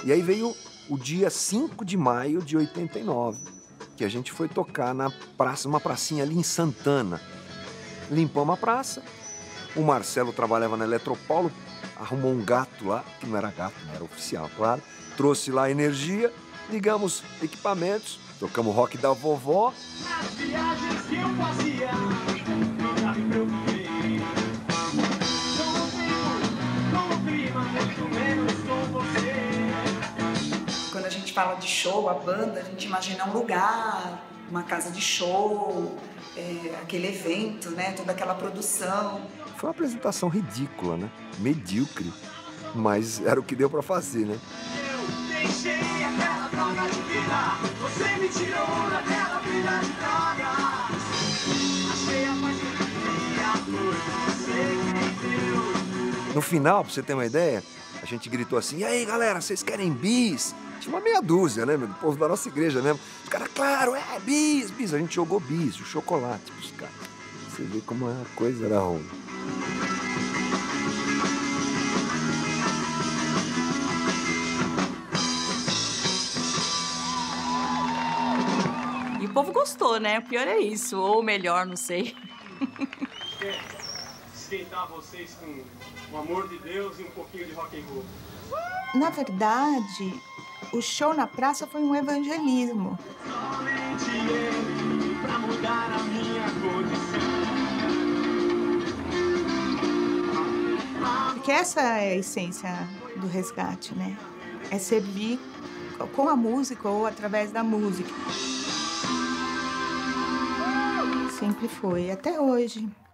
E aí veio o dia 5 de maio de 89, que a gente foi tocar na praça, uma pracinha ali em Santana. Limpamos a praça, o Marcelo trabalhava na Eletropaulo, arrumou um gato lá, que não era gato, não era oficial, claro, trouxe lá energia, ligamos equipamentos, tocamos rock da vovó. As viagens que eu fazia, nunca me preocupei. Com o clima, muito menos com você. Quando a gente fala de show, a banda, a gente imagina um lugar, uma casa de show, aquele evento, né? Toda aquela produção. Foi uma apresentação ridícula, né? Medíocre, mas era o que deu pra fazer, né? Eu deixei aquela droga de vida, você me tirou daquela vida de drogas. Achei a paz que queria, foi você que me deu. No final, pra você ter uma ideia, a gente gritou assim: e aí, galera, vocês querem bis? Tinha uma meia dúzia, né, meu? Do povo da nossa igreja mesmo. Os caras, claro, bis, bis. A gente jogou bis, o chocolate pros caras. Você vê como a coisa era ruim. E o povo gostou, né? O pior é isso. Ou melhor, não sei. Quer esquentar vocês com o amor de Deus e um pouquinho de rock and roll. Na verdade, o show na praça foi um evangelismo. Somente ele pra mudar a minha condição. Porque essa é a essência do resgate, né? É servir com a música ou através da música. Sempre foi, até hoje.